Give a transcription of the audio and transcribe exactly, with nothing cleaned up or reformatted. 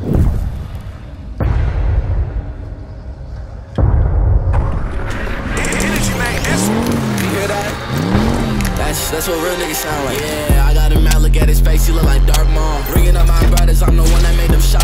That's what real niggas sound like. Yeah, I got him out, look at his face, he look like Dark Maul. Bringing up my brothers, I'm the one that made them shot